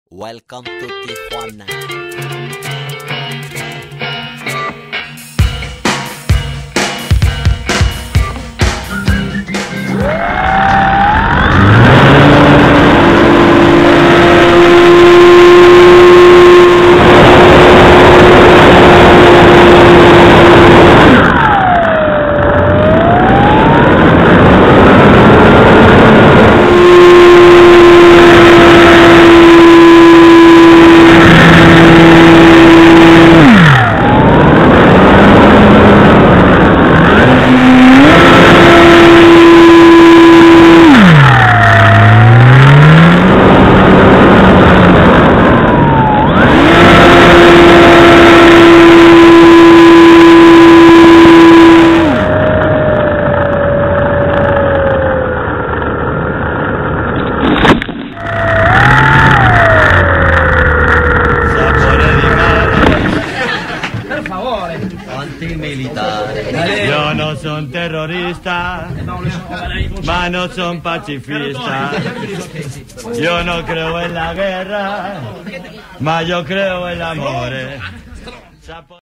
Welcome to Tijuana. Io non sono terrorista, ma non sono pacifista. Io non creo en la guerra, ma yo creo en el amore.